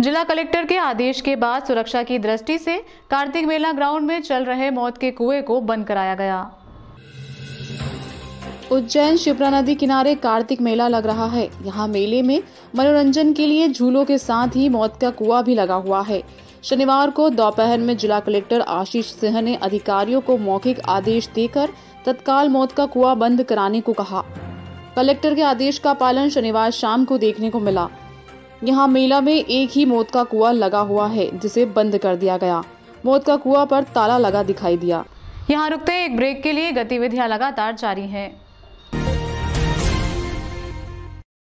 जिला कलेक्टर के आदेश के बाद सुरक्षा की दृष्टि से कार्तिक मेला ग्राउंड में चल रहे मौत के कुएं को बंद कराया गया। उज्जैन शिप्रा नदी किनारे कार्तिक मेला लग रहा है। यहाँ मेले में मनोरंजन के लिए झूलों के साथ ही मौत का कुआं भी लगा हुआ है। शनिवार को दोपहर में जिला कलेक्टर आशीष सिंह ने अधिकारियों को मौखिक आदेश देकर तत्काल मौत का कुआं बंद कराने को कहा। कलेक्टर के आदेश का पालन शनिवार शाम को देखने को मिला। यहाँ मेला में एक ही मौत का कुआं लगा हुआ है, जिसे बंद कर दिया गया। मौत का कुआं पर ताला लगा दिखाई दिया। यहाँ रुकते एक ब्रेक के लिए गतिविधियां लगातार जारी हैं।